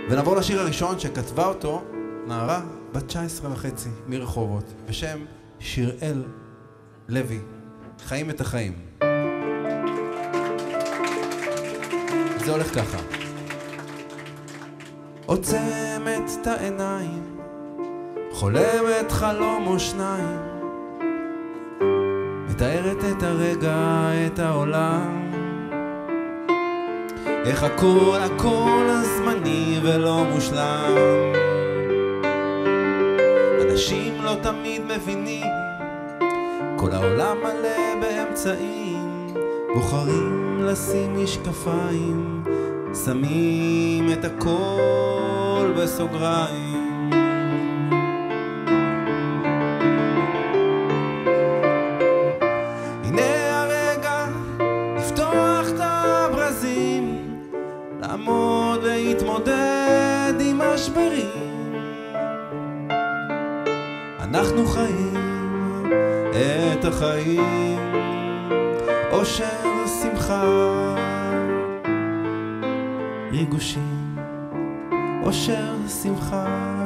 ונעבור לשיר הראשון שכתבה אותו נערה בת 19.5 מרחובות בשם שיראל לוי, חיים את החיים. זה הולך ככה: עוצמת את העיניים, חולמת חלום או שניים, מתארת את הרגע, את העולם, איך הכל הזמני ולא מושלם. אנשים לא תמיד מבינים, כל העולם מלא באמצעים, בוחרים לשים משקפיים, שמים את הכל בסוגריים. הנה הרגע לפתוח את הברזים, לעמוד להתמודד עם משברים. אנחנו חיים את החיים, אושר, שמחה, ריגושים. אושר, שמחה,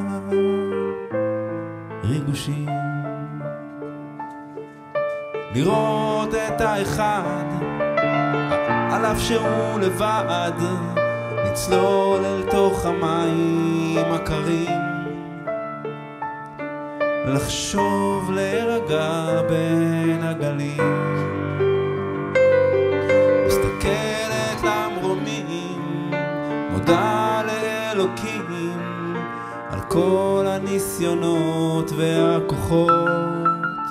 ריגושים. לראות את האחד על אף שהוא לבד, לצלול אל תוך המים הקרים, לחשוב להירגע בין הגלים. מסתכלת למרומים, מודה לאלוקים על כל הניסיונות והכוחות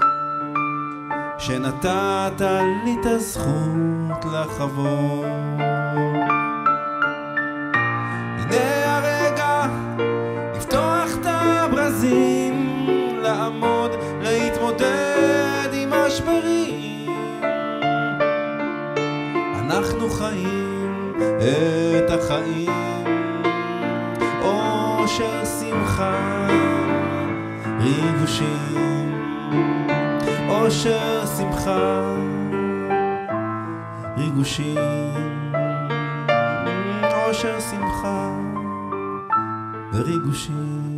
שנתת לי את הזכות לחוות. הנה הרגע לפתוח את הברזים, לעמוד להתמודד עם משברים. אנחנו חיים את החיים, אושר, שמחה, ריגושים. אושר, שמחה, ריגושים. אושר, שמחה וריגושים.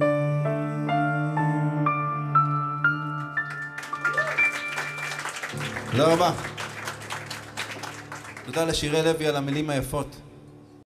תודה רבה. תודה לשיראל לוי על המילים היפות.